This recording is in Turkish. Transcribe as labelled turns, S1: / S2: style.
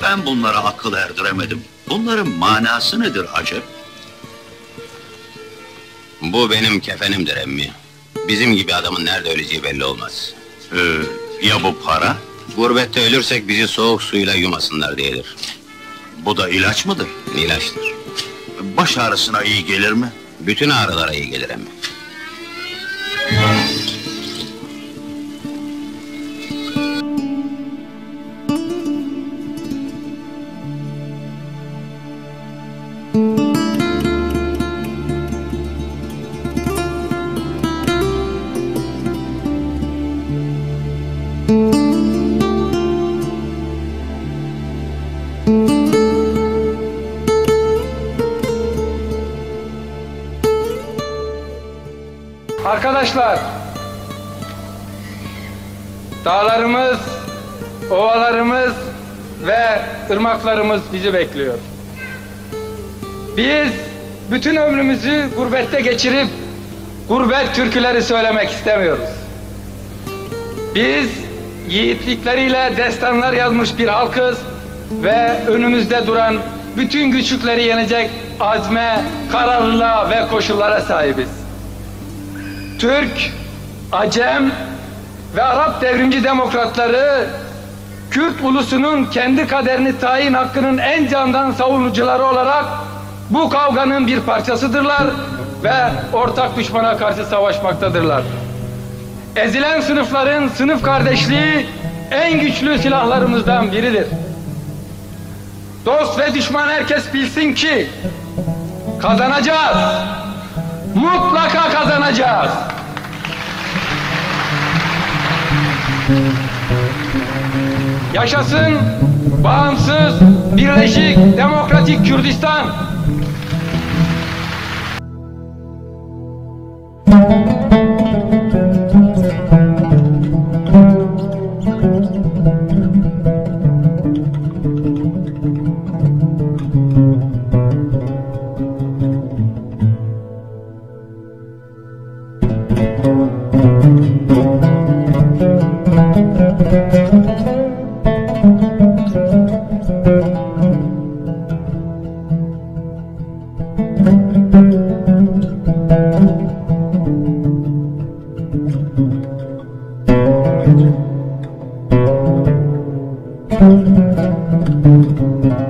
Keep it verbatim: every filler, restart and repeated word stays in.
S1: Ben bunlara akıl erdiremedim. Bunların manası nedir acep?
S2: Bu benim kefenimdir emmi. Bizim gibi adamın nerede öleceği belli olmaz.
S1: Ee, ya bu para?
S2: Gurbette ölürsek bizi soğuk suyla yumasınlar diyedir.
S1: Bu da ilaç mıdır?
S2: İlaçtır.
S1: Baş ağrısına iyi gelir mi?
S2: Bütün ağrılara iyi gelir emmi.
S3: Arkadaşlar, dağlarımız, ovalarımız ve ırmaklarımız bizi bekliyor. Biz bütün ömrümüzü gurbette geçirip gurbet türküleri söylemek istemiyoruz. Biz yiğitlikleriyle destanlar yazmış bir halkız ve önümüzde duran bütün güçlükleri yenecek azme, kararlılığa ve koşullara sahibiz. Türk, Acem ve Arap devrimci demokratları Kürt ulusunun kendi kaderini tayin hakkının en candan savunucuları olarak bu kavganın bir parçasıdırlar ve ortak düşmana karşı savaşmaktadırlar. Ezilen sınıfların sınıf kardeşliği en güçlü silahlarımızdan biridir. Dost ve düşman herkes bilsin ki kazanacağız. Mutlaka kazanacağız. Yaşasın bağımsız, birleşik, demokratik Kürdistan.
S4: Thank you.